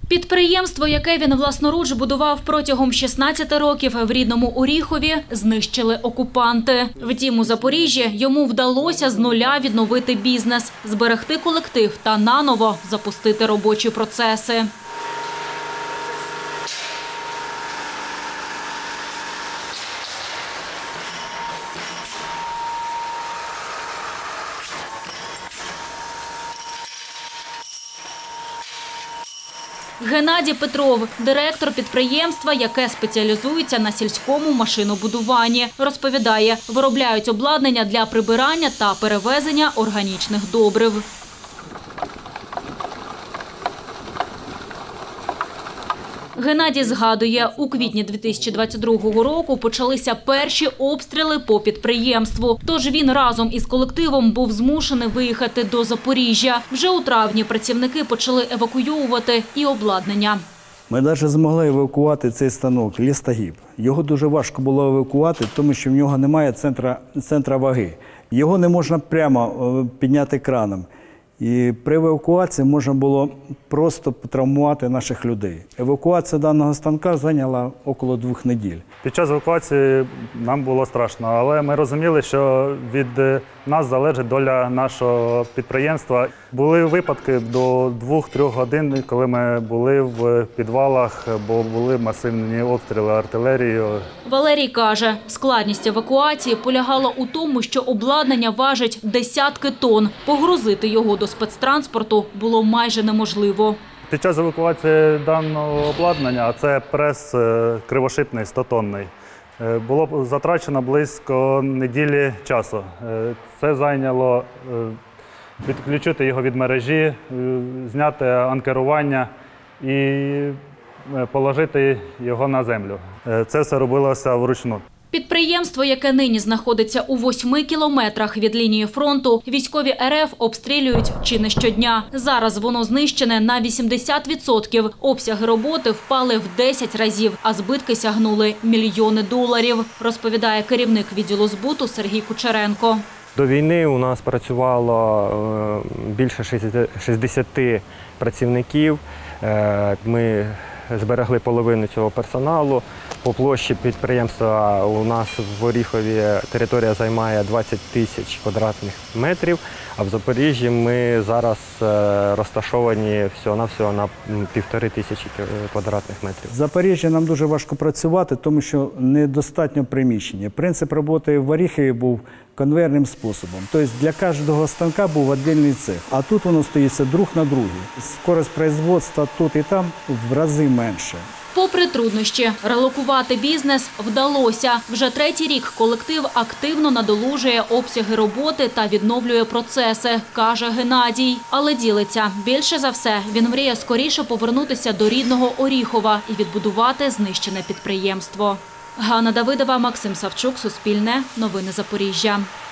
Підприємство, яке він власноруч будував протягом 16 років в рідному Оріхові, знищили окупанти. Втім, у Запоріжжі йому вдалося з нуля відновити бізнес, зберегти колектив та наново запустити робочі процеси. Геннадій Петров – директор підприємства, яке спеціалізується на сільському машинобудуванні. Розповідає, виробляють обладнання для прибирання та перевезення органічних добрив. Геннадій згадує, у квітні 2022 року почалися перші обстріли по підприємству. Тож він разом із колективом був змушений виїхати до Запоріжжя. Вже у травні працівники почали евакуювати і обладнання. Ми навіть змогли евакувати цей станок «Лістогіб». Його дуже важко було евакувати, тому що в нього немає центра ваги. Його не можна прямо підняти краном. І при евакуації можна було просто потравмувати наших людей. Евакуація даного станка зайняла около 2 неділь. Під час евакуації нам було страшно, але ми розуміли, що від нас залежить доля нашого підприємства. Були випадки до 2-3 годин, коли ми були в підвалах, бо були масивні обстріли артилерією. Валерій каже, складність евакуації полягала у тому, що обладнання важить десятки тонн. Погрузити його до спецтранспорту було майже неможливо. Під час евакуації даного обладнання, а це прес кривошипний 100-тонний, було затрачено близько неділі часу. Це зайняло відключити його від мережі, зняти анкерування і положити його на землю. Це все робилося вручну. Підприємство, яке нині знаходиться у 8 кілометрах від лінії фронту, військові РФ обстрілюють чи не щодня. Зараз воно знищене на 80%. Обсяги роботи впали в 10 разів, а збитки сягнули мільйони доларів, розповідає керівник відділу збуту Сергій Кучеренко. До війни у нас працювало більше 60 працівників. Ми зберегли половину цього персоналу. По площі підприємства у нас в Оріхові територія займає 20 тисяч квадратних метрів, а в Запоріжжі ми зараз розташовані всього-навсього на 1500 квадратних метрів. В Запоріжжі нам дуже важко працювати, тому що недостатньо приміщення. Принцип роботи в Оріхові був конвейерним способом. Тобто для кожного станка був окремий цех, а тут воно стоїться друг на другі. Скорость производства тут і там в рази менше. Попри труднощі, релокувати бізнес вдалося. Вже 3-й рік колектив активно надолужує обсяги роботи та відновлює процеси, каже Геннадій. Але ділиться, більше за все, він мріє скоріше повернутися до рідного Оріхова і відбудувати знищене підприємство. Ганна Давидова, Максим Савчук, Суспільне, Новини Запоріжжя.